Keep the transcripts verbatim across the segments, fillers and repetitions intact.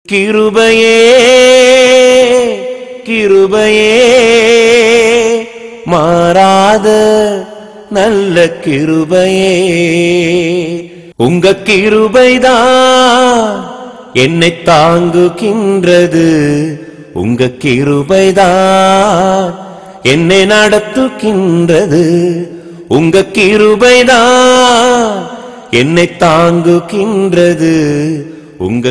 கிருபையே கிருபையே மாறாத நல்ல கிருபையே, உங்க கிருபைதான் என்னை தாங்குகின்றது, உங்க கிருபைதான் என்னை நடத்துகின்றது, உங்க கிருபைதான் என்னை தாங்குகின்றது, உங்க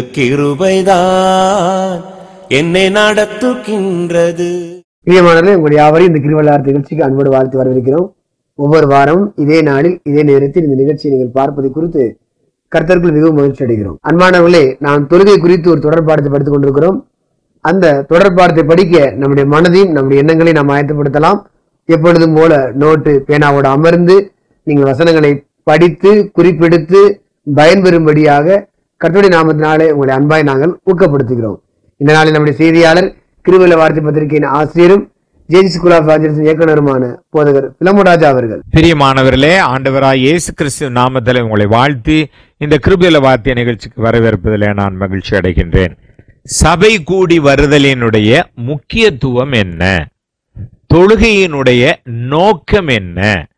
கிருபைதான் என்னை நடத்துகின்றது. பிரியமானவர்களே, உங்களுடைய யாவரையும் இந்த கிருபையாளர் நிகழ்ச்சிக்கு அன்போடு வாழ்த்து வரவேற்கிறோம். ஒவ்வொரு வாரமும் இதே நாளில் இதே நேரத்தில் இந்த நிகழ்ச்சியை நீங்கள் பார்ப்பதை குறித்து கர்த்தருக்குள் மிகவும் மகிழ்ச்சி அடைகிறோம். அன்பானவர்களே, நாம் தொழுகை குறித்து ஒரு தொடர்பாடத்தை படித்துக் கொண்டிருக்கிறோம். அந்த தொடர்பாடத்தை படிக்க நம்முடைய மனதையும் நம்முடைய எண்ணங்களையும் நாம் ஆயத்தப்படுத்தலாம். எப்பொழுதும் போல நோட்டு பேனாவோடு அமர்ந்து நீங்கள் வசனங்களை படித்து குறிப்பெடுத்து பயன்பெறும்படியாக கர்த்தருடைய நாமத்தினாலே உங்களை அன்பாய் நாங்கள் ஊக்கப்படுத்துகிறோம். இந்த நாளில் நம்முடைய செய்தியாளர் கிருபையுள்ள வார்த்தை பத்திரிகையின் ஆசிரியரும் ஜேஜி ஸ்கூல் ஆஃப் ஆஞ்சல்ஸ் இயக்குனருமான போதகர் பிலமோன் ராஜா அவர்கள். பிரியமானவர்களே, ஆண்டவராய் இயேசு கிறிஸ்து நாமத்தில் உங்களை வாழ்த்தி இந்த கிருபையுள்ள வார்த்தை நிகழ்ச்சிக்கு வரவேற்பதிலே நான் மகிழ்ச்சி அடைகின்றேன். சபை கூடி வருதலினுடைய முக்கியத்துவம் என்ன? தொழுகையினுடைய நோக்கம் என்ன?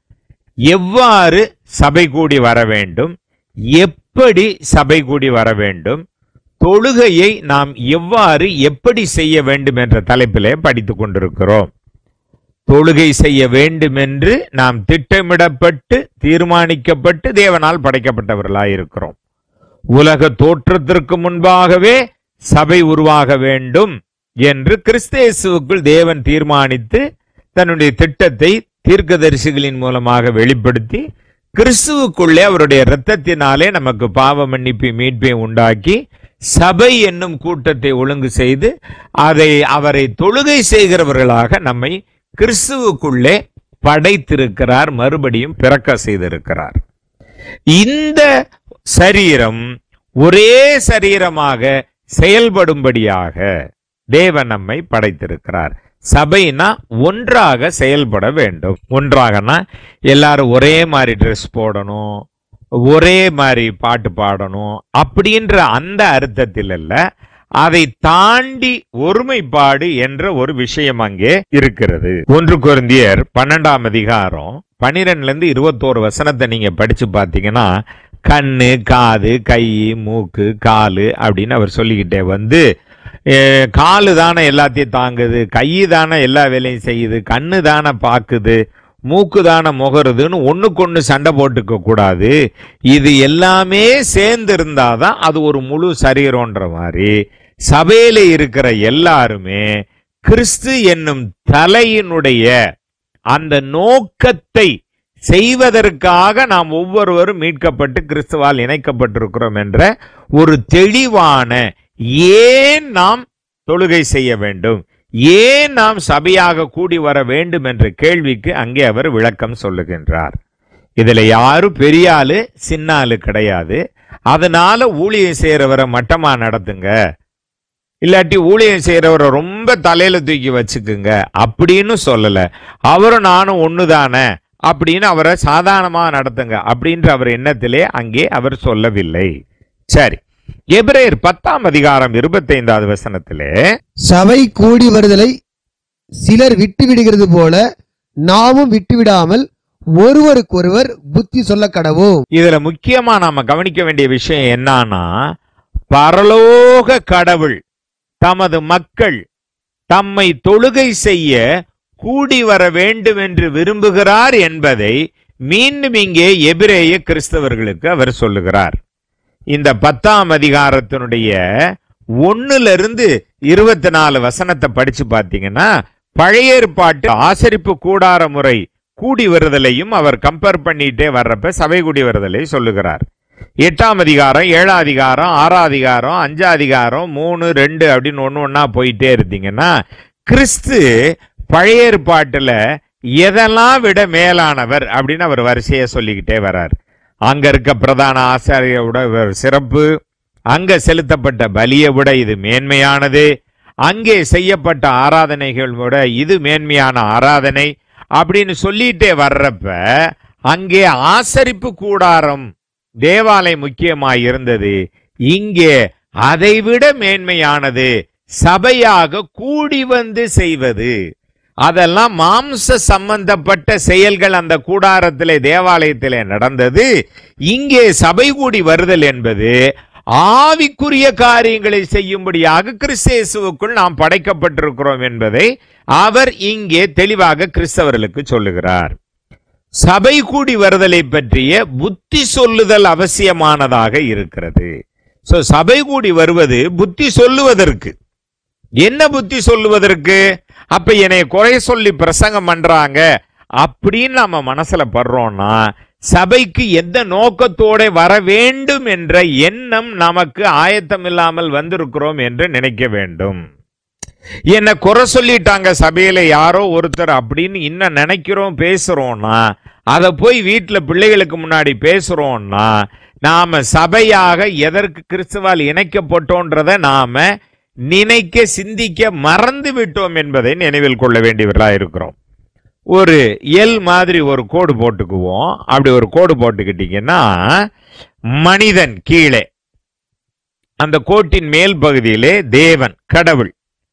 எவ்வாறு சபை கூடி வர வேண்டும்? எப்படி சபை கூடி வர வேண்டும்? தொழுகையை நாம் எவ்வாறு எப்படி செய்ய வேண்டும் என்ற தலைப்பிலே படித்துக் கொண்டிருக்கிறோம். தொழுகை செய்ய வேண்டும் என்று நாம் திட்டமிடப்பட்டு தீர்மானிக்கப்பட்டு தேவனால் படைக்கப்பட்டவர்களாய் இருக்கிறோம். உலக தோற்றத்திற்கு முன்பாகவே சபை உருவாக வேண்டும் என்று கிறிஸ்தேசுவுக்குள் தேவன் தீர்மானித்து தன்னுடைய திட்டத்தை தீர்க்கதரிசிகளின் மூலமாக வெளிப்படுத்தி கிறிஸ்துவுக்குள்ளே அவருடைய இரத்தத்தினாலே நமக்கு பாவ மன்னிப்பு மீட்பை உண்டாக்கி சபை என்னும் கூட்டத்தை ஒழுங்கு செய்து அதை அவரை தொழுகை செய்கிறவர்களாக நம்மை கிறிஸ்துவுக்குள்ளே படைத்திருக்கிறார், மறுபடியும் பிறக்க செய்திருக்கிறார். இந்த சரீரம் ஒரே சரீரமாக செயல்படும்படியாக தேவன் நம்மை படைத்திருக்கிறார். சபைனா ஒன்றாக செயல்பட வேண்டும். ஒன்றாகனா எல்லாரும் ஒரே மாதிரி ட்ரெஸ் போடணும், ஒரே மாதிரி பாட்டு பாடணும் அப்படின்ற அந்த அர்த்தத்தில் அல்ல. அதை தாண்டி ஒருமைப்பாடு என்ற ஒரு விஷயம் அங்கே இருக்கிறது. ஒன்று கொரிந்தியர் பன்னெண்டாம் அதிகாரம் பனிரெண்டுல இருந்து இருபத்தோரு வசனத்தை நீங்க படிச்சு பார்த்தீங்கன்னா, கண்ணு, காது, கை, மூக்கு, காலு அப்படின்னு அவர் சொல்லிக்கிட்டே வந்து, காலு தானே எல்லாத்தையும் தாங்குது, கை தானே எல்லா வேலையும் செய்யுது, கண்ணு தானே பார்க்குது, மூக்கு தானே முகருதுன்னு ஒண்ணுக்கு ஒண்ணு சண்டை போட்டுக்க கூடாது. இது எல்லாமே சேர்ந்து இருந்தாதான் அது ஒரு முழு சரீரம்ன்ற மாதிரி சபையில இருக்கிற எல்லாருமே கிறிஸ்து என்னும் தலையினுடைய அந்த நோக்கத்தை செய்வதற்காக நாம் ஒவ்வொருவரும் மீட்கப்பட்டு கிறிஸ்துவால் இணைக்கப்பட்டிருக்கிறோம் என்ற ஒரு தெளிவான, ஏன் நாம் தொழுகை செய்ய வேண்டும், ஏன் நாம் சபையாக கூடி வர வேண்டும் என்ற கேள்விக்கு அங்கே அவர் விளக்கம் சொல்லுகின்றார். இதுல யாரும் பெரிய ஆளு சின்ன ஆளு கிடையாது. அதனால ஊழியம் செய்யறவரை மட்டமா நடத்துங்க, இல்லாட்டி ஊழியம் செய்யறவரை ரொம்ப தலையில தூக்கி வச்சுக்குங்க அப்படின்னு சொல்லல. அவரும் நானும் ஒண்ணுதானே அப்படின்னு அவரை சாதாரணமா நடத்துங்க அப்படின்ற அவர் எண்ணத்திலே அங்கே அவர் சொல்லவில்லை. சரி, எபிரேயர் பத்தாம் அதிகாரம் இருபத்தி ஐந்தாவது வசனத்திலே, சபை கூடி வருதலை சிலர் விட்டு விடுகிறது போல நாமும் விட்டுவிடாமல் ஒருவருக்கொருவர் புத்தி சொல்ல கடவோம். இதுல முக்கியமா நாம கவனிக்க வேண்டிய விஷயம் என்னன்னா, பரலோக கடவுள் தமது மக்கள் தம்மை தொழுகை செய்ய கூடி வர வேண்டும் என்று விரும்புகிறார் என்பதை மீண்டும் இங்கே எபிரேய கிறிஸ்தவர்களுக்கு அவர் சொல்லுகிறார். இந்த பத்தாம் அதிகாரத்தினுடைய ஒண்ணுல இருந்து இருபத்தி நாலு வசனத்தை படிச்சு பார்த்தீங்கன்னா, பழைய ஏற்பாட்டு ஆசரிப்பு கூடார முறை கூடி வருதலையும் அவர் கம்பேர் பண்ணிட்டே வர்றப்ப சபை கூடி வருதலை சொல்லுகிறார். எட்டாம் அதிகாரம், ஏழாம் அதிகாரம், ஆறாம் அதிகாரம், அஞ்சாம் அதிகாரம், மூணு ரெண்டு அப்படின்னு ஒண்ணு ஒன்னா போயிட்டே இருந்தீங்கன்னா, கிறிஸ்து பழைய ஏற்பாட்டுல எதெல்லாம் விட மேலானவர் அப்படின்னு அவர் வரிசையை சொல்லிக்கிட்டே வர்றார். அங்க இருக்க பிரதான ஆசாரியோட சிறப்பு, அங்க செலுத்தப்பட்ட பலியை விட இது மேன்மையானது, அங்கே செய்யப்பட்ட ஆராதனைகள் விட இது மேன்மையான ஆராதனை அப்படின்னு சொல்லிட்டே வர்றப்ப அங்கே ஆசரிப்பு கூடாரம் தேவாலயம் முக்கியமாய் இருந்தது. இங்கே அதைவிட மேன்மையானது சபையாக கூடி வந்து செய்வது. அதெல்லாம் மாம்ச சம்பந்தப்பட்ட செயல்கள் அந்த கூடாரத்திலே தேவாலயத்திலே நடந்தது. இங்கே சபை கூடி வருதல் என்பது ஆவிக்குரிய காரியங்களை செய்யும்படியாக கிறிஸ்தேசுவுக்குள் நாம் படைக்கப்பட்டிருக்கிறோம் என்பதை அவர் இங்கே தெளிவாக கிறிஸ்தவர்களுக்கு சொல்லுகிறார். சபை கூடி வருதலை பற்றிய புத்தி சொல்லுதல் அவசியமானதாக இருக்கிறது. சோ சபை கூடி வருவது புத்தி சொல்லுவதற்கு. என்ன புத்தி சொல்லுவதற்கு? அப்ப என்னை குறை சொல்லி பிரசங்கம் பண்றாங்க அப்படின்னு நம்ம மனசுல படுறோம்னா சபைக்கு எந்த நோக்கத்தோட வர வேண்டும் என்ற எண்ணம் நமக்கு ஆயத்தம் இல்லாமல் வந்திருக்கிறோம் என்று நினைக்க வேண்டும். என்ன குறை சொல்லிட்டாங்க சபையில யாரோ ஒருத்தர் அப்படின்னு இன்னும் நினைக்கிறோம், பேசுறோம்னா அதை போய் வீட்டுல பிள்ளைகளுக்கு முன்னாடி பேசுறோம்னா நாம சபையாக எதற்கு கிறிஸ்துவால் இணைக்கப்பட்டோன்றத நாம நினைக்க சிந்திக்க மறந்து விட்டோம் என்பதை நினைவில் கொள்ள வேண்டியவர்களா இருக்கிறோம். ஒரு எல் மாதிரி ஒரு கோடு போட்டுக்குவோம். அப்படி ஒரு கோடு போட்டுக்கிட்டீங்கன்னா மனிதன் கீழே, அந்த கோட்டின் மேல் பகுதியிலே தேவன் கடவுள்,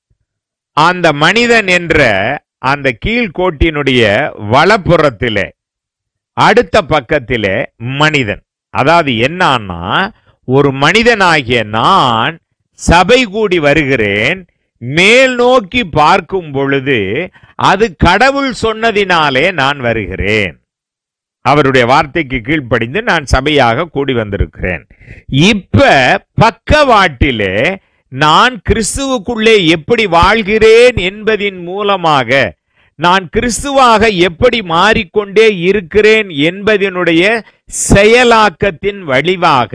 அந்த மனிதன் என்ற அந்த கீழ்கோட்டினுடைய வலப்புறத்திலே அடுத்த பக்கத்திலே மனிதன். அதாவது என்னன்னா, ஒரு மனிதனாகிய நான் சபை கூடி வருகிறேன், மேல் நோக்கி பார்க்கும் பொழுது அது கடவுள் சொன்னதினாலே நான் வருகிறேன். அவருடைய வார்த்தைக்கு கீழ்ப்படிந்து நான் சபையாக கூடி வந்திருக்கிறேன். இப்ப பக்கவாட்டிலே நான் கிறிஸ்துவுக்குள்ளே எப்படி வாழ்கிறேன் என்பதின் மூலமாக நான் கிறிஸ்துவாக எப்படி மாறிக்கொண்டே இருக்கிறேன் என்பதனுடைய செயலாக்கத்தின் வழிவாக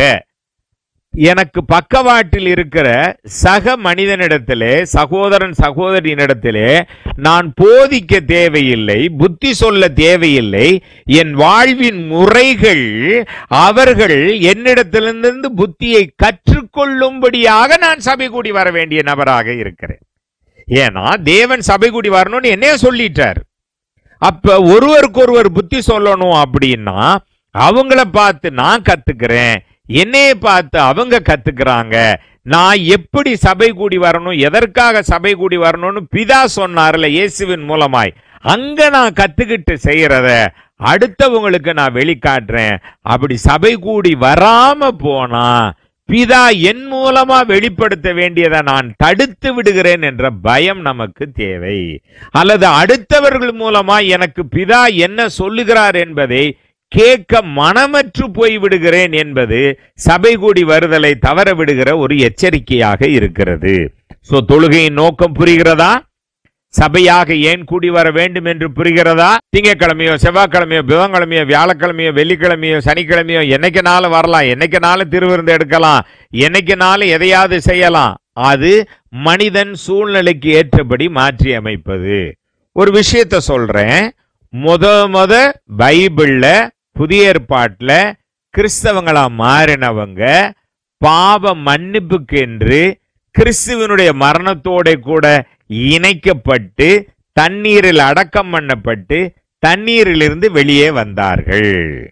எனக்கு பக்கவாட்டில் இருக்கிற சக மனிதனிடத்திலே, சகோதரன் சகோதரியினிடத்திலே நான் போதிக்க தேவையில்லை, புத்தி சொல்ல தேவையில்லை. என் வாழ்வின் முறைகள் அவர்கள் என்னிடத்திலிருந்து புத்தியை கற்றுக்கொள்ளும்படியாக நான் சபை கூடி வர வேண்டிய நபராக இருக்கிறேன். ஏன்னா தேவன் சபை கூடி வரணும்னு என்னைய சொல்லிட்டார். அப்ப ஒருவருக்கு ஒருவர் புத்தி சொல்லணும் அப்படின்னா அவங்கள பார்த்து நான் கத்துக்கிறேன், என்னைய பார்த்து அவங்க கத்துக்கிறாங்க. நான் எப்படி சபை கூடி வரணும், எதற்காக சபை கூடி வரணும்னு பிதா சொன்னார்ல இயேசுவின் மூலமாய், அங்க நான் கத்துக்கிட்டு செய்யறத அடுத்தவங்களுக்கு நான் வெளிக்காட்டுறேன். அப்படி சபை கூடி வராம போனா பிதா என் மூலமா வெளிப்படுத்த வேண்டியதை நான் தடுத்து விடுகிறேன் என்ற பயம் நமக்கு தேவை. அல்லது அடுத்தவர்கள் மூலமா எனக்கு பிதா என்ன சொல்லுகிறார் என்பதை கேட்க மனமற்று போய் விடுகிறேன் என்பது சபை கூடி வருதலை தவற விடுகிற ஒரு எச்சரிக்கையாக இருக்கிறது. சோ தொழுகையின் நோக்கம் புரிகிறதா? சபையாக ஏன் கூடி வர வேண்டும் என்று புரிகிறதா? திங்கக்கிழமையோ செவ்வாய்க்கிழமையோ புதன்கிழமையோ வியாழக்கிழமையோ வெள்ளிக்கிழமையோ சனிக்கிழமையோ என்னைக்குனாலும் வரலாம், என்னைக்குனாலும் திருவிருந்து எடுக்கலாம், என்னைக்குனாலும் எதையாவது செய்யலாம். அது மனிதன் சூழ்நிலைக்கு ஏற்றபடி மாற்றி அமைப்பது. ஒரு விஷயத்த சொல்றேன். முத முத பைபிள்ல புதிய ஏற்பாட்டுல கிறிஸ்தவங்களா மாறினவங்க பாவ மன்னிப்புக்கு என்று கிறிஸ்துவனுடைய மரணத்தோட கூட இணைக்கப்பட்டு தண்ணீரில் அடக்கம் பண்ணப்பட்டு தண்ணீரிலிருந்து வெளியே வந்தார்கள்.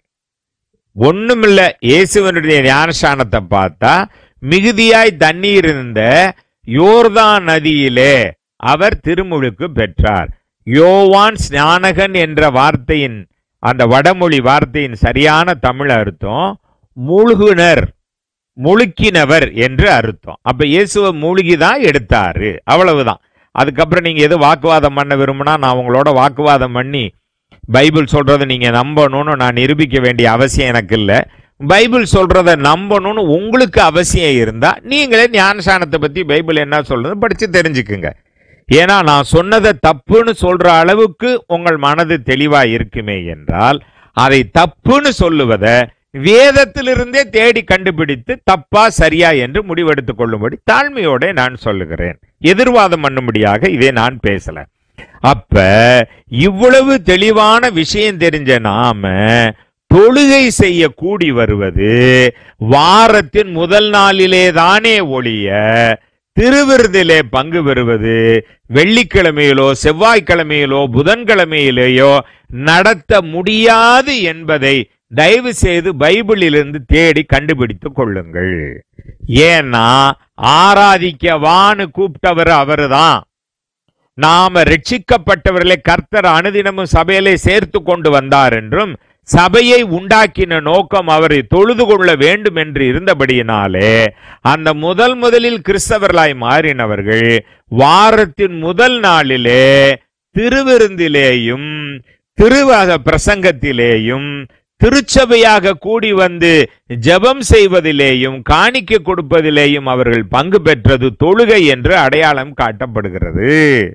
ஒண்ணுமில்ல, இயேசுவனுடைய ஞானஸ்நானத்தை பார்த்தா மிகுதியாய் தண்ணீர் இருந்த யோர்தான் நதியிலே அவர் திருமுழுக்கு பெற்றார். யோவான் ஸ்நானகன் என்ற வார்த்தையின், அந்த வடமொழி வார்த்தையின் சரியான தமிழ் அர்த்தம் மூழ்குனர், முழுக்கினவர் என்று அர்த்தம். அப்ப இயேசுவை மூழ்கிதான் எடுத்தாரு, அவ்வளவுதான். அதுக்கப்புறம் நீங்க எது வாக்குவாதம் பண்ண விரும்பினா நான் உங்களோட வாக்குவாதம் பண்ணி பைபிள் சொல்றதை நீங்க நம்பணும்னு நான் நிரூபிக்க வேண்டிய அவசியம் எனக்கு இல்லை. பைபிள் சொல்றதை நம்பணும்னு உங்களுக்கு அவசியம் இருந்தா நீங்களே ஞானஸ்நானத்தை பத்தி பைபிள் என்ன சொல்றது படிச்சு தெரிஞ்சுக்குங்க. ஏன்னா நான் சொன்னதை தப்புன்னு சொல்ற அளவுக்கு உங்கள் மனது தெளிவா இருக்குமே என்றால் அதை தப்புன்னு சொல்லுவத வேதத்திலிருந்தே தேடி கண்டுபிடித்து தப்பா சரியா என்று முடிவெடுத்துக் கொள்ளும்படி தாழ்மையோட நான் சொல்லுகிறேன். எதிர்வாதம் பண்ணும்படியாக இதை நான் பேசல. அப்ப இவ்வளவு தெளிவான விஷயம் தெரிஞ்ச நாம தொழுகை செய்ய கூடி வருவது வாரத்தின் முதல் நாளிலே தானே ஒழிய திருவிருந்திலே பங்கு பெறுவது வெள்ளிக்கிழமையிலோ செவ்வாய்க்கிழமையிலோ புதன்கிழமையிலேயோ நடத்த முடியாது என்பதை தயவு செய்து பைபிளிலிருந்து தேடி கண்டுபிடித்துக் கொள்ளுங்கள். ஏன்னா ஆராதிக்கவான்னு கூப்பிட்டவர் அவருதான். நாம ரட்சிக்கப்பட்டவர்களை கர்த்தர் அனுதினமும் சபையிலே சேர்த்து கொண்டு வந்தார் என்றும், சபையை உண்டாக்கின நோக்கம் அவரை தொழுது கொள்ள வேண்டும் என்று இருந்தபடியினாலே அந்த முதல் முதலில் கிறிஸ்தவர்களாய் மாறினவர்கள் வாரத்தின் முதல் நாளிலே திருவிருந்திலேயும் திருவாக பிரசங்கத்திலேயும் திருச்சபையாக கூடி வந்து ஜெபம் செய்வதிலேயும் காணிக்கை கொடுப்பதிலேயும் அவர்கள் பங்கு பெற்றது தொழுகை என்று அடையாளம் காட்டப்படுகிறது.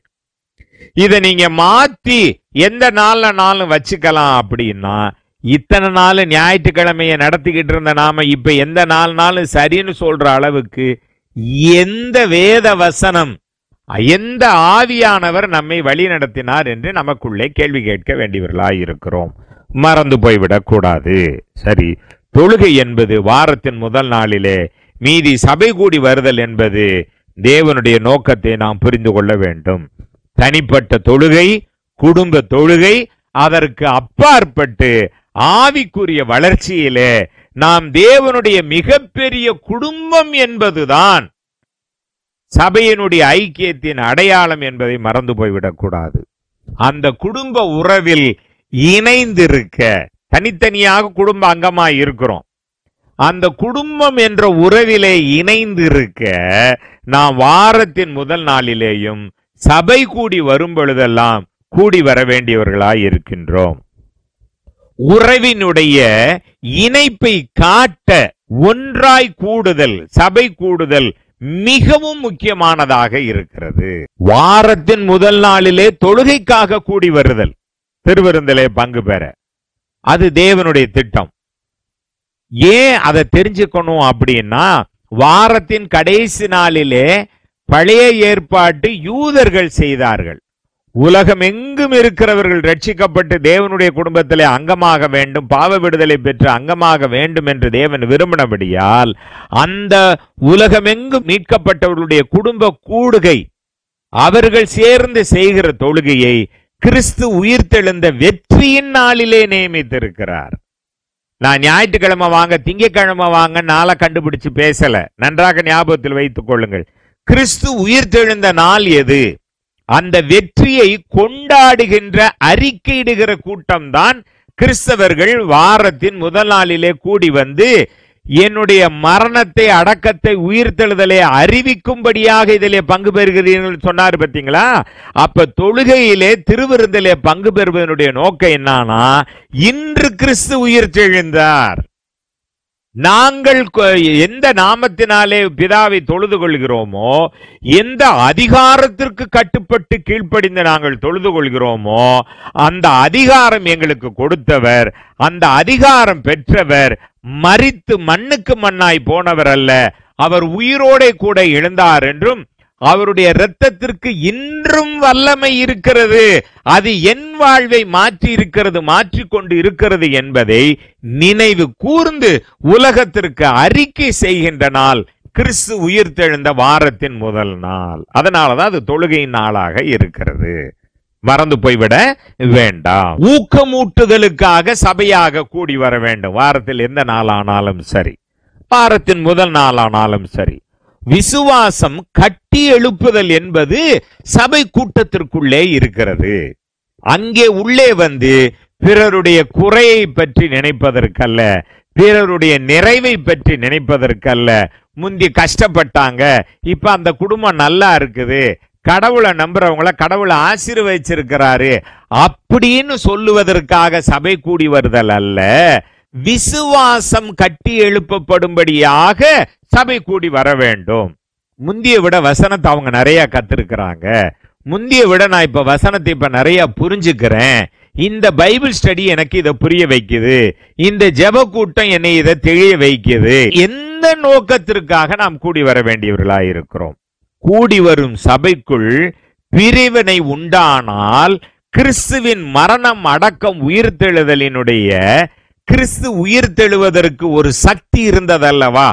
இதை நீங்க மாத்தி எந்த நாள்ல நாளும் வச்சுக்கலாம் அப்படின்னா, இத்தனை நாள் ஞாயிற்றுக்கிழமையை நடத்திக்கிட்டு இருந்த நாம இப்ப எந்த நாலு நாளும் சரின்னு சொல்ற அளவுக்கு எந்த வேத வசனம், எந்த ஆவியானவர் நம்மை வழி நடத்தினார் என்று நமக்குள்ளே கேள்வி கேட்க வேண்டியவர்களாய் இருக்கிறோம். மறந்து போய்விடக் கூடாது. சரி, தொழுகை என்பது வாரத்தின் முதல் நாளிலே மீதி சபை கூடி வருதல் என்பது தேவனுடைய நோக்கத்தை நாம் புரிந்து கொள்ள வேண்டும். தனிப்பட்ட தொழுகை, குடும்ப தொழுகை, அதற்கு அப்பாற்பட்டு ஆவிக்குரிய வளர்ச்சியிலே நாம் தேவனுடைய மிகப்பெரிய குடும்பம் என்பதுதான் சபையினுடைய ஐக்கியத்தின் அடையாளம் என்பதை மறந்து போய்விடக் கூடாது. அந்த குடும்ப உறவில் இணைந்திருக்க, தனித்தனியாக குடும்ப அங்கமாய் இருக்கிறோம், அந்த குடும்பம் என்ற உறவிலே இணைந்திருக்க நாம் வாரத்தின் முதல் நாளிலேயும் சபை கூடி வரும் பொழுதெல்லாம் கூடி வர வேண்டியவர்களாய் இருக்கின்றோம். உறவினுடைய இணைப்பை காட்ட ஒன்றாய் கூடுதல், சபை கூடுதல் மிகவும் முக்கியமானதாக இருக்கிறது. வாரத்தின் முதல் நாளிலே தொழுகைக்காக கூடி வருதல், திருவிருந்திலே பங்கு பெற, அது தேவனுடைய திட்டம். ஏன் அதை தெரிஞ்சுக்கணும் அப்படின்னா, வாரத்தின் கடைசி நாளிலே பழைய ஏற்பாட்டு யூதர்கள் செய்தார்கள். உலகம் எங்கும் இருக்கிறவர்கள் ரட்சிக்கப்பட்டு தேவனுடைய குடும்பத்திலே அங்கமாக வேண்டும், பாவ விடுதலை பெற்று அங்கமாக வேண்டும் என்று தேவன் விரும்பினபடியால் அந்த உலகமெங்கும் மீட்கப்பட்டவர்களுடைய குடும்ப கூடுகை, அவர்கள் சேர்ந்து செய்கிற தொழுகையை கிறிஸ்து உயிர்த்தெழுந்த வெற்றியின் நாளிலே நியமித்திருக்கிறார். நான் ஞாயிற்றுக்கிழமை வாங்க, திங்கக்கிழமை வாங்க நாளை கண்டுபிடிச்சு பேசல, நன்றாக ஞாபகத்தில் வைத்துக் கொள்ளுங்கள். கிறிஸ்து உயிர்த்தெழுந்த நாள் எது? அந்த வெற்றியை கொண்டாடுகின்ற, அறிக்கையிடுகிற கூட்டம்தான் கிறிஸ்தவர்கள் வாரத்தின் முதல் நாளிலே கூடி வந்து என்னுடைய மரணத்தை, அடக்கத்தை, உயிர்த்தெழுதலை அறிவிக்கும்படியாக இதிலே பங்கு பெறுகிறீர்கள் சொன்னார் பார்த்தீங்களா? அப்ப தொழுகையிலே திருவிருந்திலே பங்கு பெறுவதனுடைய நோக்கம் என்னன்னா, இன்று கிறிஸ்து உயிர்த்தெழுந்தார், நாங்கள் எந்த நாமத்தினாலே பிதாவை தொழுது கொள்கிறோமோ, எந்த அதிகாரத்திற்கு கட்டுப்பட்டு கீழ்ப்படிந்து நாங்கள் தொழுது கொள்கிறோமோ, அந்த அதிகாரம் எங்களுக்கு கொடுத்தவர், அந்த அதிகாரம் பெற்றவர் மரித்து மண்ணுக்கு மண்ணாய் போனவர் அல்ல, அவர் உயிரோட கூட எழுந்தார் என்றும், அவருடைய இரத்தத்திற்கு இன்றும் வல்லமை இருக்கிறது, அது என் வாழ்வை மாற்றி இருக்கிறது, மாற்றிக்கொண்டு இருக்கிறது என்பதை நினைவு கூர்ந்து உலகத்திற்கு அறிக்கை செய்கின்ற நாள் கிறிஸ்து உயிர்த்தெழுந்த வாரத்தின் முதல் நாள். அதனாலதான் அது தொழுகையின் நாளாக இருக்கிறது. மறந்து போய்விட வேண்டாம். ஊக்கமூட்டுதலுக்காக சபையாக கூடி வர வேண்டும். வாரத்தில் எந்த நாளானாலும் சரி, வாரத்தின் முதல் நாளானாலும் சரி. விசுவாசம் கட்டி எழுப்புதல் என்பது சபை கூட்டத்திற்குள்ளே இருக்கிறது. அங்கே உள்ளே வந்து பிறருடைய குறையை பற்றி நினைப்பதற்கல்ல, பிறருடைய நிறைவை பற்றி நினைப்பதற்கல்ல. முந்தி கஷ்டப்பட்டாங்க, இப்ப அந்த குடும்பம் நல்லா இருக்குது, கடவுளை நம்புறவங்கள கடவுளை ஆசீர்வதிச்சிருக்கிறாரு அப்படின்னு சொல்லுவதற்காக சபை கூடி வருதல் அல்ல, விசுவாசம் கட்டி எழுப்பப்படும்படியாக சபை கூடி வர வேண்டும். முந்திய விட வசனத்தை அவங்க நிறைய கத்திருக்கிறாங்க, முந்திய விட நான் இப்ப வசனத்தை இப்ப நிறைய புரிஞ்சுக்கிறேன், இந்த பைபிள் ஸ்டடி எனக்கு இதை புரிய வைக்குது, இந்த ஜெப கூட்டம் என்னை இதை தெளிய வைக்குது. எந்த நோக்கத்திற்காக நாம் கூடி வர வேண்டியவர்களாய் இருக்கிறோம்? கூடி வரும் சபைக்குள் பிரிவினை உண்டானால் கிறிஸ்துவின் மரணம், அடக்கம், உயிர்த்தெழுதலினுடைய, கிறிஸ்து உயிர்த்தெழுவதற்கு ஒரு சக்தி இருந்ததல்லவா?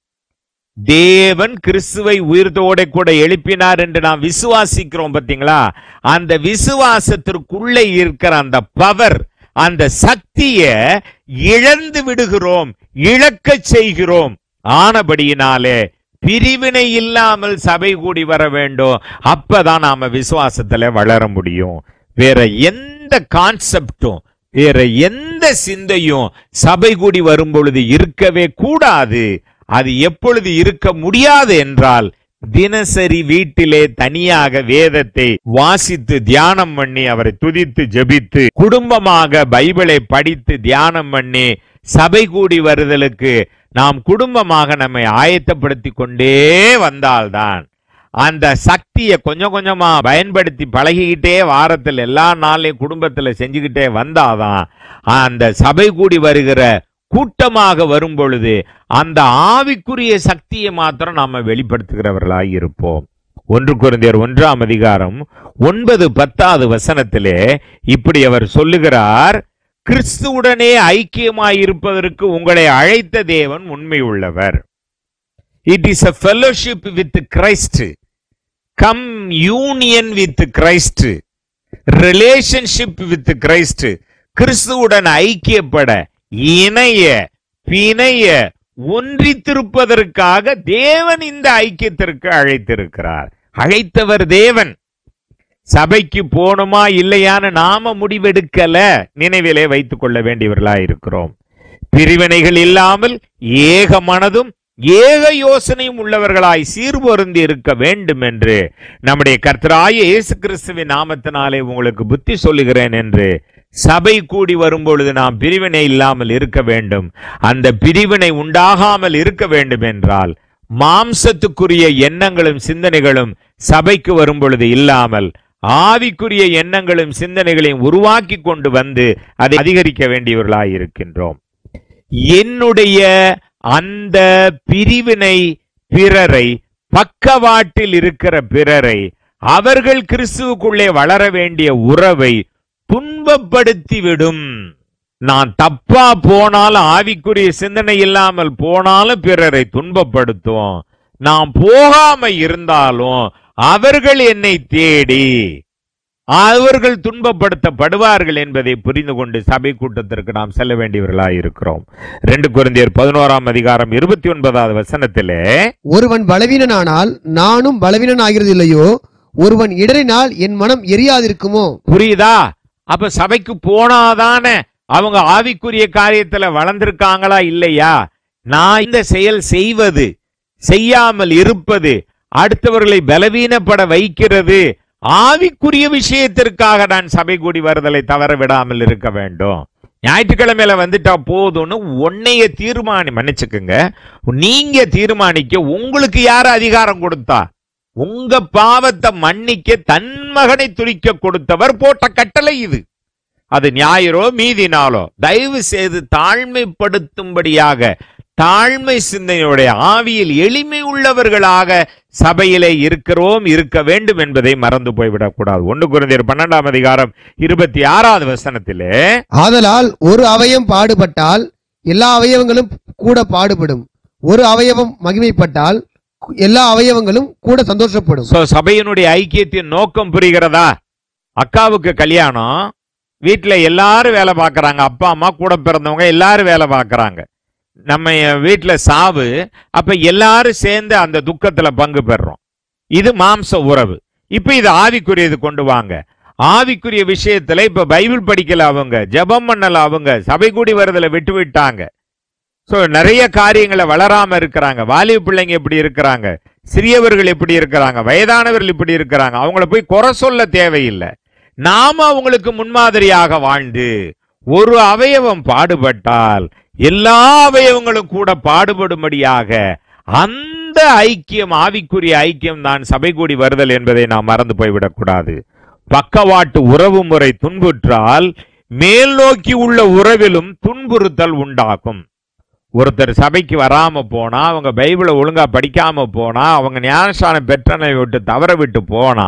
தேவன் கிறிஸ்துவை உயிர்த்தோட கூட எழுப்பினார் என்று நாம் விசுவாசிக்கிறோம் பார்த்தீங்களா? அந்த விசுவாசத்திற்குள்ளே இருக்கிற அந்த பவர், அந்த சக்தியை இழந்து விடுகிறோம், இழக்க செய்கிறோம். ஆனபடியினாலே பிரிவினை இல்லாமல் சபை கூடி வர வேண்டும். அப்பதான் நாம விசுவாசத்துல வளர முடியும். வேற எந்த கான்செப்டும் வேற எந்த சிந்தையும் சபை கூடி வரும் பொழுது இருக்கவே கூடாது. அது எப்பொழுது இருக்க முடியாது என்றால், தினசரி வீட்டிலே தனியாக வேதத்தை வாசித்து தியானம் பண்ணி அவரை துதித்து ஜெபித்து குடும்பமாக பைபிளை படித்து தியானம் பண்ணி சபை கூடி வருதலுக்கு நாம் குடும்பமாக நம்மை ஆயத்தப்படுத்தி கொண்டே வந்தால்தான் அந்த சக்தியை கொஞ்சம் கொஞ்சமா பயன்படுத்தி பழகிக்கிட்டே வாரத்தில் எல்லா நாளையும் குடும்பத்துல செஞ்சுக்கிட்டே வந்தாதான் அந்த சபை கூடி வருகிற கூட்டமாக வரும் பொழுது அந்த ஆவிக்குரிய சக்தியை மாத்திரம் நாம வெளிப்படுத்துகிறவர்களாய் இருப்போம். ஒன்று கொரிந்தியர் ஒன்றாம் அதிகாரம் ஒன்பது பத்தாவது வசனத்திலே இப்படி அவர் சொல்லுகிறார், கிறிஸ்துவுடனே ஐக்கியமாயிருப்பதற்கு உங்களை அழைத்த தேவன் உண்மை உள்ளவர். It is a fellowship with Christ. Come union with Christ. Relationship with Christ. கிறிஸ்துவுடன் ஐக்கியப்பட இணைய பிணைய ஒன்றித்திருப்பதற்காக தேவன் இந்த ஐக்கியத்திற்கு அழைத்திருக்கிறார். அழைத்தவர் தேவன். சபைக்கு போணுமா இல்லையான்னு நாம முடிவெடுக்கல, நினைவிலே வைத்துக் கொள்ள வேண்டியவர்களா இருக்கிறோம். பிரிவினைகள் இல்லாமல் ஏக மனதும் ஏக யோசனையும் உள்ளவர்களாய் சீர்பொருந்தி இருக்க வேண்டும் என்று நம்முடைய கர்த்தராகிய இயேசு கிறிஸ்துவின் நாமத்தினாலே உங்களுக்கு புத்தி சொல்லுகிறேன் என்று சபை கூடி வரும்பொழுது நாம் பிரிவினை இல்லாமல் இருக்க வேண்டும். அந்த பிரிவினை உண்டாகாமல் இருக்க வேண்டும் என்றால் மாம்சத்துக்குரிய எண்ணங்களும் சிந்தனைகளும் சபைக்கு வரும் பொழுது இல்லாமல் ஆவிக்குரிய எண்ணங்களும் சிந்தனைகளையும் உருவாக்கி கொண்டு வந்து அதை அதிகரிக்க வேண்டியவர்களாய் இருக்கின்றோம். என்னுடைய அந்த பிரிவினை பிறரை, பக்கவாட்டில் இருக்கிற பிறரை, அவர்கள் கிறிஸ்துவுக்குள்ளே வளர வேண்டிய உறவை துன்பப்படுத்திவிடும். நான் தப்பா போனாலும், ஆவிக்குரிய சிந்தனை இல்லாமல் போனாலும் பிறரை துன்பப்படுத்தும். நான் போகாம இருந்தாலும் அவர்கள் என்னை தேடி அவர்கள் துன்பப்படுத்தப்படுவார்கள் என்பதை புரிந்து கொண்டு சபை கூட்டத்திற்கு நாம் செல்ல வேண்டியவர்களாய் இருக்கிறோம். ரெண்டு கொரிந்தியர் பதினோராம் அதிகாரம் இருபத்தி ஒன்பதாவது வசனத்திலே, ஒருவன் பலவீனனானால் நானும் பலவீனன் ஆகிறது இல்லையோ, ஒருவன் இடறினால் என் மனம் எரியாதிருக்குமோ. புரியுதா? அப்ப சபைக்கு போனாதானே அவங்க ஆவிக்குரிய காரியத்துல வளர்ந்திருக்காங்களா இல்லையா? நான் இந்த செயல் செய்வது, செய்யாமல் இருப்பது, அடுத்தவர்களை பலவீனப்பட வைக்கிறது, ஆவிக்குரிய விஷயத்திற்காக நான் சபை கூடி வருதலை தவற விடாமல் இருக்க வேண்டும். ஞாயிற்றுக்கிழமையில வந்துட்டா போதும்னு உன்னைய தீர்மானி மன்னிச்சுக்குங்க, நீங்க தீர்மானிக்க உங்களுக்கு யாரு அதிகாரம் கொடுத்தா? உங்க பாவத்தை மன்னிக்க தன் மகனை துளிக்க கொடுத்தவர் போட்ட கட்டளை இது. அது ஞாயிறோ மீதினாலோ தயவு செய்து தாழ்மைப்படுத்தும்படியாக, தாழ்மை சிந்தனையுடைய ஆவியில் எளிமை உள்ளவர்களாக சபையிலே இருக்கிறோம், இருக்க வேண்டும் என்பதை மறந்து போய்விடக் கூடாது. ஒன்று கொரிந்தியர் பன்னெண்டாம் அதிகாரம் இருபத்தி ஆறாவது வசனத்திலே, ஆதலால் ஒரு அவயவம் பாடுபட்டால் எல்லா அவயவங்களும் கூட பாடுபடும், ஒரு அவயவம் மகிமைப்பட்டால் எல்லா அவயவங்களும் கூட சந்தோஷப்படும். சபையினுடைய ஐக்கியத்தின் நோக்கம் புரிகிறதா? அக்காவுக்கு கல்யாணம், வீட்டுல எல்லாரும் வேலை பார்க்கறாங்க, அப்பா அம்மா கூட பிறந்தவங்க எல்லாரும் வேலை பார்க்கறாங்க. நம்ம வீட்டுல சாவு, அப்ப எல்லாரும் சேர்ந்து அந்த துக்கத்துல பங்கு பெறோம். இது மாம்ச உறவு. இப்ப இது ஆவிக்குரியது கொண்டு வாங்க. ஆவிக்குரிய விஷயத்துல இப்ப பைபிள் படிக்கல அவங்க, ஜெபம் பண்ணல அவங்க, சபை கூடி வருதல விட்டு விட்டாங்க. சோ நிறைய காரியங்களை வளராம இருக்கிறாங்க. வாலிப பிள்ளைங்க எப்படி இருக்கிறாங்க, சிறியவர்கள் எப்படி இருக்கிறாங்க, வயதானவர்கள் இப்படி இருக்கிறாங்க. அவங்கள போய் குறை சொல்ல தேவையில்லை. நாம அவங்களுக்கு முன்மாதிரியாக வாழ்ந்து ஒரு அவயவம் பாடுபட்டால் எல்லா அவயவங்களும் கூட பாடுபடும்படியாக அந்த ஐக்கியம், ஆவிக்குரிய ஐக்கியம் தான் சபை கூடி வருதல் என்பதை நாம் மறந்து போய்விடக் கூடாது. பக்கவாட்டு உறவு முறை துன்புற்றால் மேல் நோக்கி உள்ள உறவிலும் துன்புறுத்தல் உண்டாகும். ஒருத்தர் சபைக்கு வராம போனா, அவங்க பைபிளை ஒழுங்கா படிக்காம போனா, அவங்க ஞானஸ்நானம் பெற்றனை விட்டு தவற விட்டு போனா,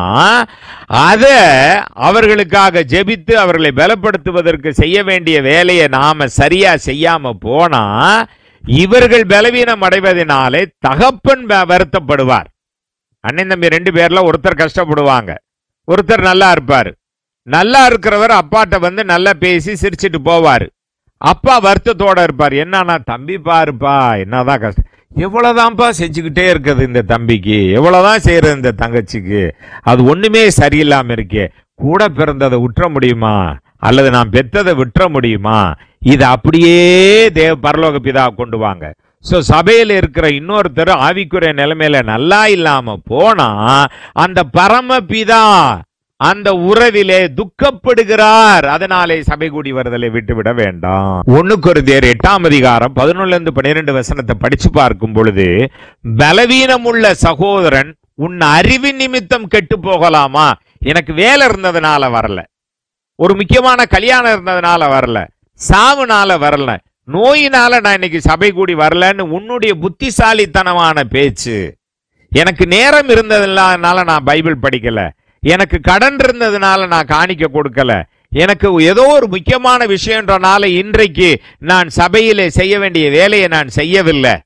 அத அவர்களுக்காக ஜெபித்து அவர்களை பலப்படுத்துவதற்கு செய்ய வேண்டிய வேலையை நாம சரியா செய்யாம போனா, இவர்கள் பலவீனம் அடைவதனாலே தகப்பன் வருத்தப்படுவார். அண்ணன் தம்பி ரெண்டு பேர்ல ஒருத்தர் கஷ்டப்படுவாங்க, ஒருத்தர் நல்லா இருப்பாரு. நல்லா இருக்கிறவர் அப்பாட்ட வந்து நல்லா பேசி சிரிச்சிட்டு போவாரு. அப்பா வருத்தத்தோட இருப்பார். என்னன்னா, தம்பி பாருப்பா என்னதான் கஷ்டம், எவ்வளவுதான்ப்பா செஞ்சுக்கிட்டே இருக்குது இந்த தம்பிக்கு, எவ்வளவுதான் செய்யறது இந்த தங்கச்சிக்கு, அது ஒண்ணுமே சரியில்லாம இருக்கே, கூட பிறந்ததை விட்டுற முடியுமா, அல்லது நான் பெத்ததை விட்டுற முடியுமா? இது அப்படியே தேவ பரலோக பிதா கொண்டு வாங்க. சோ சபையில் இருக்கிற இன்னொருத்தர் ஆவிக்குரிய நிலைமையில நல்லா இல்லாம போனா அந்த பரமபிதா அந்த உறவிலே துக்கப்படுகிறார். அதனாலே சபை கூடி வருதலை விட்டுவிட வேண்டாம். ஒன்னு கொரிந்தியர் எட்டாம் அதிகாரம் பதினொன்னுல இருந்து பன்னிரண்டு வசனத்தை படிச்சு பார்க்கும் பொழுது, பலவீனமுள்ள சகோதரன் உன் அறிவு நிமித்தம் கெட்டு போகலாமா? எனக்கு வேலை இருந்ததுனால வரல, ஒரு முக்கியமான கல்யாணம் இருந்ததுனால வரல, சாவுனால வரல, நோயினால நான் இன்னைக்கு சபை கூடி வரலன்னு உன்னுடைய புத்திசாலித்தனமான பேச்சு. எனக்கு நேரம் இருந்ததுனால நான் பைபிள் படிக்கல, எனக்கு கடன் இருந்ததுனால நான் காணிக்க கொடுக்கல, எனக்கு ஏதோ ஒரு முக்கியமான விஷயம்ன்றனால இன்றைக்கு நான் சபையிலே செய்ய வேண்டிய வேலையை நான் செய்யவில்லை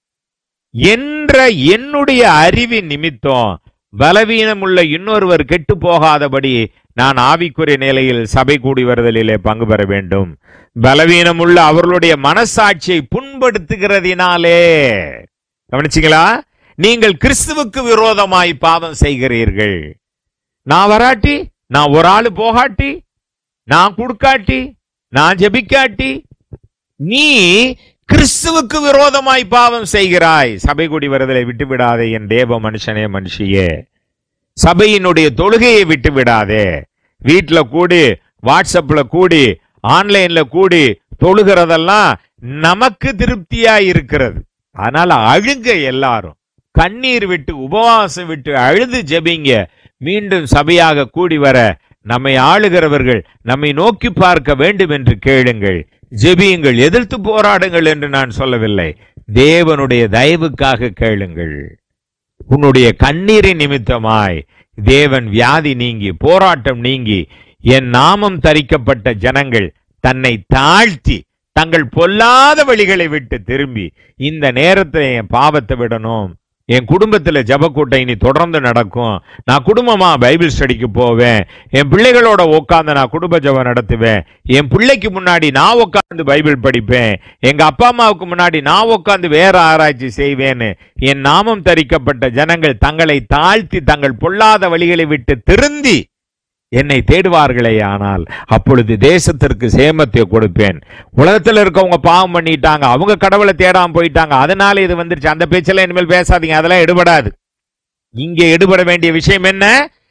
என்ற என்னுடைய அறிவின் நிமித்தம் பலவீனமுள்ள இன்னொருவர் கெட்டு போகாதபடி நான் ஆவிக்குரிய நிலையில் சபை கூடி வருதலிலே பங்கு பெற வேண்டும். பலவீனமுள்ள அவர்களுடைய மனசாட்சியை புண்படுத்துகிறதினாலே, கவனிச்சிங்களா, நீங்கள் கிறிஸ்துவுக்கு விரோதமாய் பாவம் செய்கிறீர்கள். நான் வராட்டி, நான் ஒரு ஆளு போகாட்டி, நான் கொடுக்காட்டி, நான் ஜெபிக்காட்டி, நீ கிறிஸ்துவுக்கு விரோதமாய் பாவம் செய்கிறாய். சபை கூடி வருதலை விட்டு விடாதே என் தேவ மனுஷனே மனுஷியே. சபையினுடைய தொழுகையை விட்டு விடாதே. வீட்டுல கூடி, வாட்ஸ்அப்ல கூடி, ஆன்லைன்ல கூடி தொழுகிறதெல்லாம் நமக்கு திருப்தியா இருக்கிறது. அதனால அழுங்க, எல்லாரும் கண்ணீர் விட்டு உபவாசம் விட்டு அழுது ஜெபிங்க. மீண்டும் சபையாக கூடி வர நம்மை ஆளுகிறவர்கள் நம்மை நோக்கி பார்க்க வேண்டும் என்று கேளுங்கள், ஜெபியுங்கள், எதிர்த்து போராடுங்கள் என்று நான் சொல்லவில்லை. தேவனுடைய தயவுக்காக கேளுங்கள். உன்னுடைய கண்ணீரின் நிமித்தமாய் தேவன் வியாதி நீங்கி, போராட்டம் நீங்கி, என் நாமம் தரிக்கப்பட்ட ஜனங்கள் தன்னை தாழ்த்தி தங்கள் பொல்லாத வழிகளை விட்டு திரும்பி இந்த நேரத்தை என் பாவத்தை விடணும், என் குடும்பத்துல ஜபக்கூட்டை இனி தொடர்ந்து நடக்கும், நான் குடும்பமா பைபிள் ஸ்டடிக்கு போவேன், என் பிள்ளைகளோட உட்கார்ந்து நான் குடும்ப ஜபம் நடத்துவேன், என் பிள்ளைக்கு முன்னாடி நான் உட்கார்ந்து பைபிள் படிப்பேன், எங்க அப்பா அம்மாவுக்கு முன்னாடி நான் உட்கார்ந்து வேற ஆராய்ச்சி செய்வேன்னு என் நாமம் தரிக்கப்பட்ட ஜனங்கள் தங்களை தாழ்த்தி தங்கள் பொல்லாத வழிகளை விட்டு திருந்தி என்னை தேடுவார்களே, ஆனால் அப்பொழுது தேசத்திற்கு சேமத்தை கொடுப்பேன். உலகத்தில் இருக்கவங்க பாவம் பண்ணிட்டாங்க, அவங்க கடவுளை தேடாம போயிட்டாங்க, அதனால இது வந்துருச்சு. அந்த பேச்செல்லாம் இனிமேல் பேசாதீங்க, அதெல்லாம் எடுபடாது. இங்கே எடுபட வேண்டிய விஷயம் என்ன?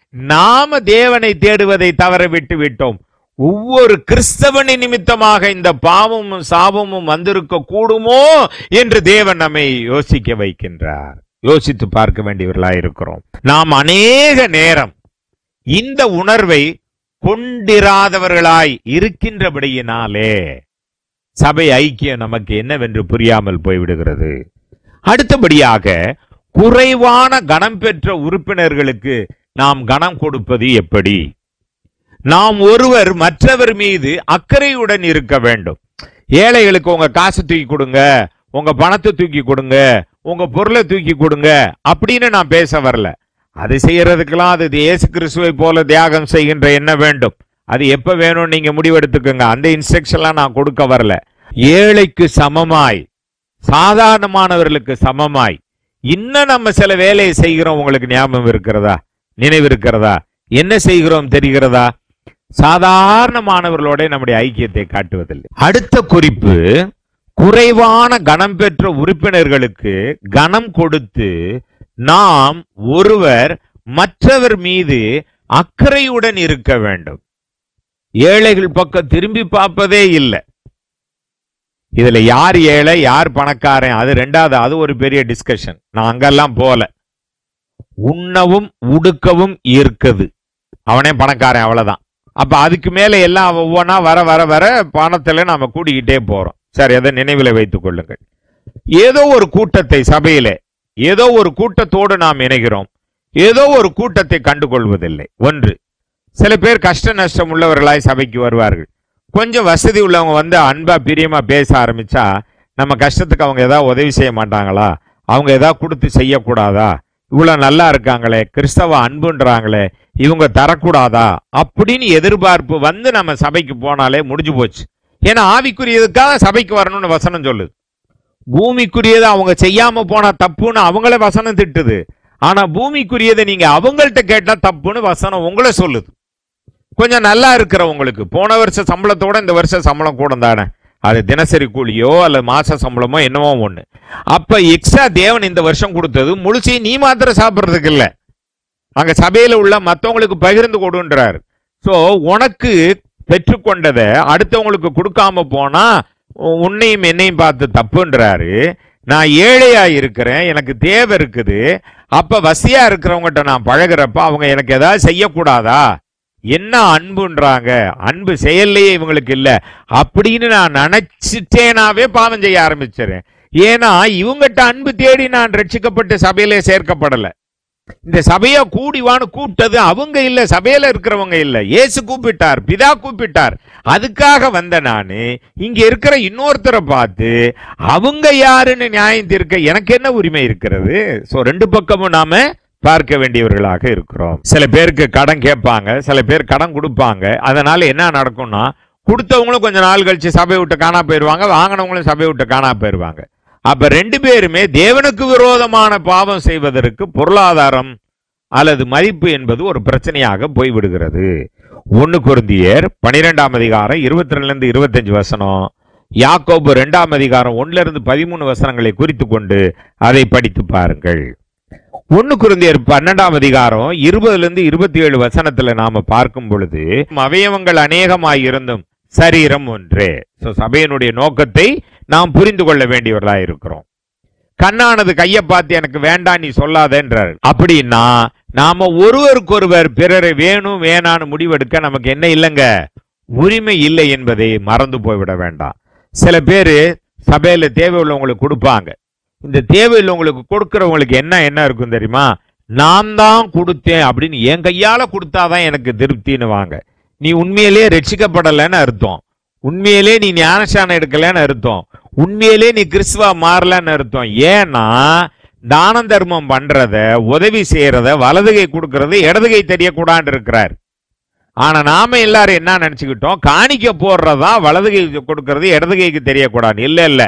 நாம தேவனை தேடுவதை தவற விட்டு விட்டோம். ஒவ்வொரு கிறிஸ்தவனின் நிமித்தமாக இந்த பாவமும் சாபமும் வந்திருக்க கூடுமோ என்று தேவன் நம்மை யோசிக்க வைக்கின்றார். யோசித்து பார்க்க வேண்டியவர்களாய் இருக்கிறோம். நாம் அநேக நேரம் இந்த உணர்வை கொண்டிராதவர்களாய் இருக்கின்றபடியினாலே சபை ஐக்கியம் நமக்கு என்னவென்று புரியாமல் போய்விடுகிறது. அடுத்தபடியாக, குறைவான கனம் பெற்ற உறுப்பினர்களுக்கு நாம் கனம் கொடுப்பது எப்படி? நாம் ஒருவர் மற்றவர் மீது அக்கறையுடன் இருக்க வேண்டும். ஏழைகளுக்கு உங்க காசு தூக்கி கொடுங்க, உங்க பணத்தை தூக்கி கொடுங்க, உங்க பொருளை தூக்கி கொடுங்க அப்படின்னு நான் பேச வரல. அது செய்யறதுக்கெல்லாம் அது இயேசு கிறிஸ்துவை போல தியாகம் செய்கின்ற என்ன வேண்டும், அது எப்ப வேணும் நீங்க முடிவெடுத்துக்கோங்க. அந்த இன்ஸ்ட்ரக்ஷன்லாம் நான் கொடுக்க வரல. ஏழைக்கு சமமாய், சாதாரணமானவர்களுக்கு சமமாய் இன்னும் நம்ம சில வேலையை செய்கிறோம். உங்களுக்கு ஞாபகம் இருக்கிறதா, நினைவு இருக்கிறதா? என்ன செய்கிறோம் தெரிகிறதா? சாதாரணமானவர்களோட நம்முடைய ஐக்கியத்தை காட்டுவதில்லை. அடுத்த குறிப்பு, குறைவான கனம் பெற்ற உறுப்பினர்களுக்கு கனம் கொடுத்து நாம் ஒருவர் மற்றவர் மீது அக்கறையுடன் இருக்க வேண்டும். ஏழைகள் பக்கம் திரும்பி பார்ப்பதே இல்லை. இதுல யார் ஏழை யார் பணக்காரன் அது ரெண்டாவது, அது ஒரு பெரிய டிஸ்கஷன். நான் அங்கெல்லாம் போல. உண்ணவும் உடுக்கவும் இருக்குது, அவனே பணக்காரன், அவ்வளவுதான். அப்ப அதுக்கு மேல எல்லாம் ஒவ்வொன்னா வர வர வர பணத்துல நாம கூடிக்கிட்டே போறோம். சரி, அதை நினைவில் வைத்துக் கொள்ளுங்கள். ஏதோ ஒரு கூட்டத்தை சபையில ஏதோ ஒரு கூட்டத்தோடு நாம் இணைகிறோம், ஏதோ ஒரு கூட்டத்தை கண்டுகொள்வதில்லை. ஒன்று, சில பேர் கஷ்ட நஷ்டம் உள்ளவர்களாய் சபைக்கு வருவார்கள். கொஞ்சம் வசதி உள்ளவங்க வந்து அன்பா பிரியமா பேச ஆரம்பிச்சா நம்ம கஷ்டத்துக்கு அவங்க ஏதாவது உதவி செய்ய மாட்டாங்களா, அவங்க ஏதாவது கொடுத்து செய்யக்கூடாதா, இவ்வளவு நல்லா இருக்காங்களே, கிறிஸ்தவ அன்புன்றாங்களே, இவங்க தரக்கூடாதா அப்படின்னு எதிர்பார்ப்பு வந்து நம்ம சபைக்கு போனாலே முடிஞ்சு போச்சு. ஏன்னா ஆவிக்குரியதுக்காக சபைக்கு வரணும்னு வசனம் சொல்லுது. பூமிக்குரியதை அவங்க செய்யாம போனா தப்புன்னு அவங்கள வசனம் திட்டுது. ஆனா பூமிக்குரியதை நீங்க அவங்கள்ட்ட கேட்டா தப்புன்னு வசனம் உங்களை சொல்லுது. கொஞ்சம் நல்லா இருக்கிறவங்களுக்கு போன வருஷ சம்பளத்தோட இந்த வருஷம் சம்பளம் கூட தானே, அது தினசரி கூலியோ அல்ல மாச சம்பளமோ என்னவோ ஒண்ணு. அப்ப எக்ஸ்ட்ரா தேவன் இந்த வருஷம் கொடுத்தது முழுசையும் நீ மாத்திரம் சாப்பிட்றதுக்கு இல்ல, அங்க சபையில உள்ள மற்றவங்களுக்கு பகிர்ந்து கொடுன்றார். சோ உனக்கு பெற்றுக்கொண்டதை அடுத்தவங்களுக்கு கொடுக்காம போனா உன்னையும் என்னையும் பார்த்து தப்புன்றாரு. நான் ஏழையா இருக்கிறேன், எனக்கு தேவை இருக்குது, அப்ப வசியா இருக்கிறவங்ககிட்ட நான் பழகிறப்ப அவங்க எனக்கு ஏதாவது செய்யக்கூடாதா? என்ன அன்புன்றாங்க, அன்பு செயல்லையே இவங்களுக்கு இல்ல அப்படின்னு நான் நினைச்சிட்டேனாவே பாவம் செய்ய ஆரம்பிச்சிடறேன். ஏன்னா இவங்கிட்ட அன்பு தேடி நான் ரட்சிக்கப்பட்டு சபையிலே சேர்க்கப்படல. இந்த சபையை கூடிவான்னு கூப்பிட்டது அவங்க இல்ல, சபையில இருக்கிறவங்க இல்ல, இயேசு கூப்பிட்டார், பிதா கூப்பிட்டார். அதுக்காக வந்த நானு இங்க இருக்கிற இன்னொருத்தரை பார்த்து அவங்க யாருன்னு நியாயம் தீர்க்க எனக்கு என்ன உரிமை இருக்கிறது? சோ ரெண்டு பக்கமும் நாம பார்க்க வேண்டியவர்களாக இருக்கிறோம். சில பேருக்கு கடன் கேட்பாங்க, சில பேர் கடன் கொடுப்பாங்க. அதனால என்ன நடக்கும்னா கொடுத்தவங்களும் கொஞ்ச நாள் கழிச்சு சபையை விட்டு காணா போயிருவாங்க, வாங்கினவங்களும் சபையை விட்டு காணா போயிருவாங்க. அப்ப ரெண்டு பேருமே தேவனுக்கு விரோதமான பாவம் செய்வதற்கு பொருளாதாரம் அல்லது மதிப்பு என்பது ஒரு பிரச்சனையாக போய்விடுகிறது. ஒன்னு கொரிந்தியர் பனிரெண்டாம் அதிகாரம் இருபத்தி ரெண்டுல இருந்து இருபத்தஞ்சு வசனம், யாக்கோபு இரண்டாம் அதிகாரம் ஒன்னுல இருந்து பதிமூணு வசனங்களை குறித்து கொண்டு அதை படித்து பாருங்கள். ஒன்னு கொரிந்தியர் பன்னெண்டாம் அதிகாரம் இருபதுல இருந்து இருபத்தி ஏழு வசனத்துல நாம பார்க்கும் பொழுது, அவயவங்கள் அநேகமாய் இருந்தும் சரீரம் ஒன்றே. சபையினுடைய நோக்கத்தை நாம் புரிந்து கொள்ள வேண்டியவர்களாக இருக்கிறோம். கண்ணானது கையை பார்த்து எனக்கு வேண்டாம் நீ சொல்லாதேன்றார். அப்படின்னா நாம ஒருவருக்கொருவர் பிறரை வேணும் வேணான்னு முடிவெடுக்க நமக்கு என்ன இல்லைங்க, உரிமை இல்லை என்பதை மறந்து போய்விட வேண்டாம். சில பேரு சபையில தேவை உள்ளவங்களுக்கு கொடுப்பாங்க. இந்த தேவையுள்ளவங்களுக்கு கொடுக்கிறவங்களுக்கு என்ன என்ன இருக்கும் தெரியுமா? நான் தான் கொடுத்தேன் அப்படின்னு என் கையால கொடுத்தாதான் எனக்கு திருப்தின்னு வாங்க. நீ உண்மையிலே ரட்சிக்கப்படலைன்னு அர்த்தம், உண்மையிலே நீ ஞானஸ்நானம் எடுக்கலன்னு அர்த்தம், உண்மையிலே நீ கிறிஸ்துவா மாறலன்னு அர்த்தம். ஏன்னா தான தர்மம் பண்றத, உதவி செய்யறத, வலதுகை கொடுக்கறது இடதுகை தெரியக்கூடாது இருக்கிறார். ஆனா நாம எல்லாரும் என்ன நினைச்சுக்கிட்டோம், காணிக்க போடுறதா வலதுகை கொடுக்கறது இடதுகைக்கு தெரியக்கூடாது. இல்ல இல்ல,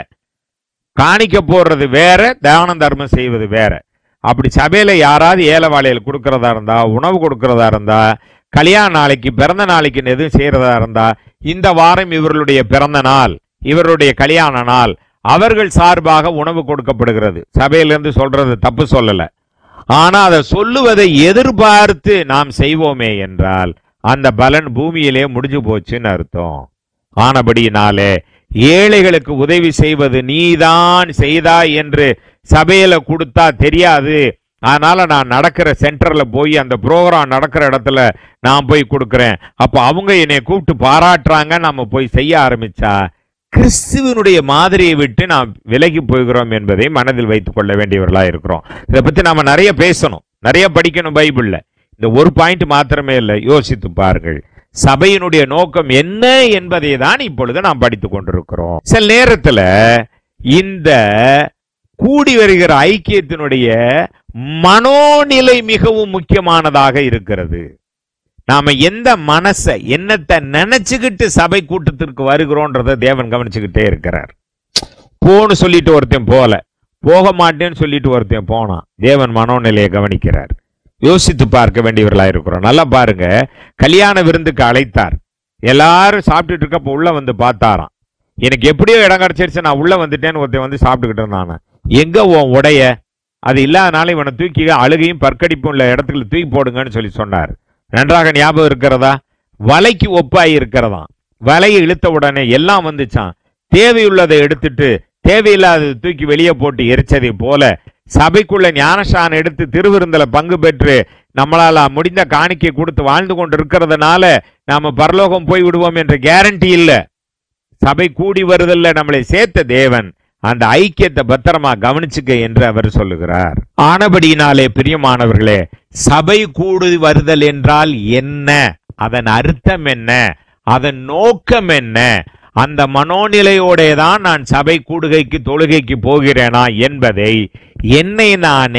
காணிக்க போடுறது வேற, தான தர்மம் செய்வது வேற. அப்படி சபையில யாராவது ஏழைவாளிகள் கொடுக்கறதா இருந்தா, உணவு கொடுக்கறதா இருந்தா, கல்யாண நாளைக்கு பிறந்த நாளைக்கு எதுவும் செய்யறதா இருந்தா, இந்த வாரம் இவர்களுடைய பிறந்த நாள், இவருடைய கல்யாண நாள், அவர்கள் சார்பாக உணவு கொடுக்கப்படுகிறது. சபையிலிருந்து சொல்றது தப்பு சொல்லல. ஆனா அதை சொல்லுவதை எதிர்பார்த்து நாம் செய்வோமே என்றால் அந்த பலன் பூமியிலே முடிஞ்சு போச்சுன்னு அர்த்தம். ஆனபடியினாலே ஏழைகளுக்கு உதவி செய்வது நீதான் செய்தாய் என்று சபையில கொடுத்தா தெரியாது. அதனால நான் நடக்கிற சென்டர்ல போய் அந்த ப்ரோக்ராம் நடக்கிற இடத்துல நான் போய் கொடுக்கிறேன், அப்ப அவங்க என்னை கூப்பிட்டு பாராட்டுறாங்க, நம்ம போய் செய்ய ஆரம்பிச்சா கிறிஸ்துவனுடைய மாதிரியை விட்டு நாம் விலகி போகிறோம் என்பதை மனதில் வைத்துக் கொள்ள வேண்டியவர்களா இருக்கிறோம். இதை பத்தி நாம நிறைய பேசணும், நிறைய படிக்கணும் பைபிள்ல. இந்த ஒரு பாயிண்ட் மாத்திரமே இல்லை, யோசித்து பாருங்கள். சபையினுடைய நோக்கம் என்ன என்பதை தான் இப்பொழுது நாம் படித்துக் கொண்டிருக்கிறோம். சில நேரத்துல இந்த கூடி வருகிற ஐக்கியத்தினுடைய மனோநிலை மிகவும் முக்கியமானதாக இருக்கிறது. நாம எந்த மனச என்னத்தை நினைச்சுக்கிட்டு சபை கூட்டத்திற்கு வருகிறோன்றத தேவன் கவனிச்சுக்கிட்டே இருக்கிறார். போன்னு சொல்லிட்டு ஒருத்தன் போல, போக மாட்டேன்னு சொல்லிட்டு ஒருத்தன் போனான், தேவன் மனோநிலையை கவனிக்கிறார். யோசித்து பார்க்க வேண்டியவர்களா இருக்கிறோம். நல்லா பாருங்க, கல்யாண விருந்துக்கு அழைத்தார், எல்லாரும் சாப்பிட்டுட்டு இருக்கப்ப உள்ள வந்து பார்த்தாராம். எனக்கு எப்படியோ இடம் கிடைச்சிருச்சு, நான் உள்ள வந்துட்டேன்னு ஒருத்தன் வந்து சாப்பிட்டுக்கிட்டு இருந்தானே, எங்க உன் உடைய, அது இல்லாதனால இவனை தூக்கி அழுகையும் பற்கடிப்பும் உள்ள இடத்துல தூக்கி போடுங்கன்னு சொல்லி சொன்னார். நன்றாக ஞாபகம் இருக்கிறதா? வலைக்கு ஒப்பாய் இருக்கிறதா? வலையை இழுத்த உடனே எல்லாம் வந்துச்சான். தேவையுள்ளதை எடுத்துட்டு தேவையில்லாத தூக்கி வெளியே போட்டு எரிச்சதை போல சபைக்குள்ள ஞானஸ்நானம் எடுத்து திருவிருந்தல பங்கு பெற்று நம்மளால முடிந்த காணிக்கை கொடுத்து வாழ்ந்து கொண்டு இருக்கிறதுனால நாம பரலோகம் போய் விடுவோம் என்ற கேரண்டி இல்லை. சபை கூடி வருதல்ல நம்மளை சேர்த்த தேவன் அந்த ஐக்கியத்தை பத்திரமா கவனிச்சுக்க என்று அவர் சொல்லுகிறார். ஆனபடியினாலே பிரியமானவர்களே, சபை கூடி வருதல் என்றால் என்ன, அதன் அர்த்தம் என்ன, அதன் நோக்கம் என்ன, அந்த மனோநிலையோடேதான் நான் சபை கூடுகைக்கு தொழுகைக்கு போகிறேனா என்பதை என்னை நானே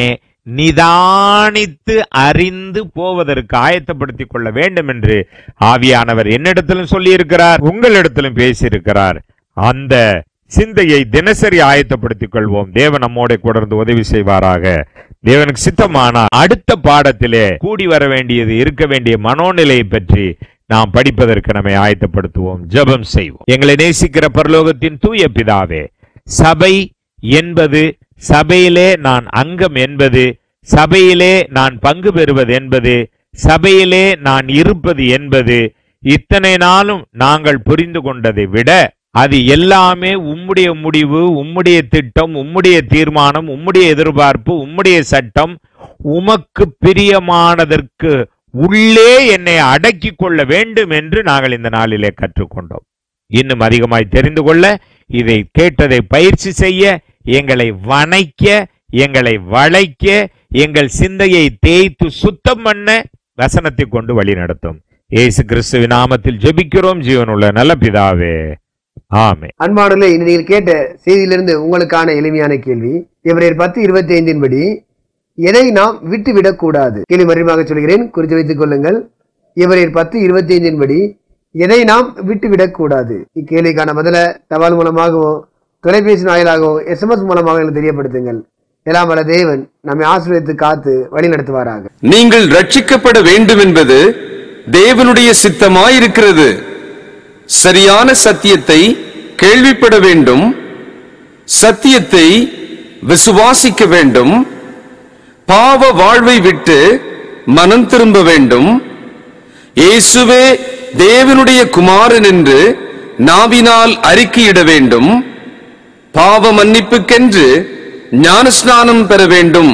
நிதானித்து அறிந்து போவதற்கு ஆயத்தப்படுத்திக் கொள்ள வேண்டும் என்று ஆவியானவர் என்னிடத்திலும் சொல்லி இருக்கிறார், உங்களிடத்திலும் பேசியிருக்கிறார். அந்த சிந்தையை தினசரி ஆயத்தப்படுத்திக் கொள்வோம். தேவன் நம்மோட தொடர்ந்து உதவி செய்வாராக. தேவனுக்கு சித்தமான அடுத்த பாடத்திலே கூடி வர வேண்டியது இருக்க வேண்டிய மனோநிலையை பற்றி நாம் படிப்பதற்கு நம்மை ஆயத்தப்படுத்துவோம். ஜெபம் செய்வோம். எங்களை நேசிக்கிற பரலோகத்தின் தூய பிதாவே, சபை என்பது, சபையிலே நான் அங்கம் என்பது, சபையிலே நான் பங்கு பெறுவது என்பது, சபையிலே நான் இருப்பது என்பது, இத்தனை நாளும் நாங்கள் புரிந்து கொண்டதை விட அது எல்லாமே உம்முடைய முடிவு, உம்முடைய திட்டம், உம்முடைய தீர்மானம், உம்முடைய எதிர்பார்ப்பு, உம்முடைய சட்டம், உமக்கு பிரியமானதற்கு உள்ளே என்னை அடக்கி கொள்ள வேண்டும் என்று நாங்கள் இந்த நாளிலே கற்றுக்கொண்டோம். இன்னும் அதிகமாய் தெரிந்து கொள்ள, இதை கேட்டதை பயிற்சி செய்ய, எங்களை வணைக்க, எங்களை வளைக்க, எங்கள் சிந்தையை தேய்த்து சுத்தம் பண்ண வசனத்தை கொண்டு வழி நடத்தும். இயேசு கிறிஸ்துவின் நாமத்தில் ஜெபிக்கிறோம் ஜீவனுள்ள நல்ல பிதாவே, ஆமென். அன்பானவர்களே, நீங்கள் கேட்ட செய்தியிலிருந்து உங்களுக்கான எளிமையான கேள்வி, எபிரேயர் பத்து இருபத்தி ஐந்தின் படி எதை நாம் விட்டுவிடக் கூடாது? கேள்வி மறுபடியாக சொல்கிறேன், குறித்து வைத்துக் கொள்ளுங்கள். எபிரேயர் பத்து இருபத்தி ஐந்தின் படி எதை நாம் விட்டுவிடக் கூடாது? இக்கேள்விக்கான பதில தபால் மூலமாகவோ தொலைபேசி வாயிலாகவோ எஸ்எம்எஸ் மூலமாக எனக்கு தெரியப்படுத்துங்கள். எல்லாம் வல்ல தேவன் நம்மை ஆசீர்வதித்து காத்து வழி நடத்துவாராக. நீங்கள் ரட்சிக்கப்பட வேண்டும் என்பது தேவனுடைய சித்தமாயிருக்கிறது. சரியான சத்தியத்தை கேள்விப்பட வேண்டும், சத்தியத்தை விசுவாசிக்க வேண்டும், பாவ வாழ்வை விட்டு மனம் திரும்ப வேண்டும், இயேசுவே தேவனுடைய குமாரன் என்று நாவினால் அறிக்கையிட வேண்டும், பாவ மன்னிப்புக்கென்று ஞானஸ்நானம் பெற வேண்டும்.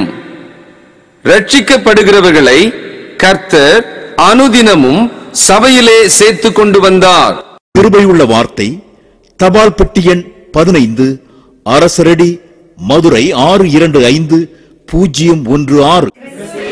ரட்சிக்கப்படுகிறவர்களை கர்த்தர் அனுதினமும் சபையிலே சேர்த்து கொண்டு வந்தார். கிருபையுள்ள வார்த்தை, தபால் பெட்டி எண் பதினைந்து, அரசரடி, மதுரை ஆறு இரண்டு ஐந்து பூஜ்ஜியம் ஒன்று ஆறு.